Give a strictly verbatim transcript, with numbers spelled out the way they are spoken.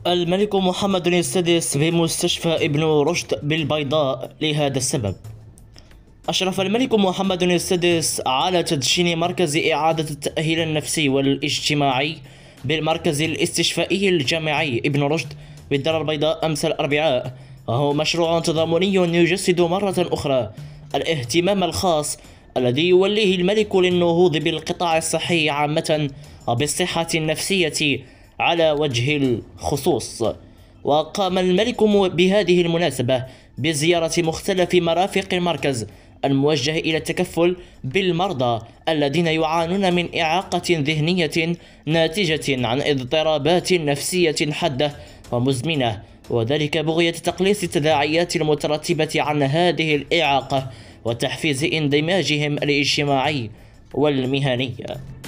الملك محمد السادس بمستشفى ابن رشد بالبيضاء لهذا السبب. أشرف الملك محمد السادس على تدشين مركز إعادة التأهيل النفسي والاجتماعي بالمركز الاستشفائي الجامعي ابن رشد بالدار البيضاء أمس الأربعاء، وهو مشروع تضامني يجسد مرة أخرى الاهتمام الخاص الذي يوليه الملك للنهوض بالقطاع الصحي عامة وبالصحة النفسية على وجه الخصوص. وقام الملك بهذه المناسبة بزيارة مختلف مرافق المركز الموجه إلى التكفل بالمرضى الذين يعانون من إعاقة ذهنية ناتجة عن اضطرابات نفسية حادة ومزمنة، وذلك بغية تقليص التداعيات المترتبة عن هذه الإعاقة وتحفيز اندماجهم الاجتماعي والمهني.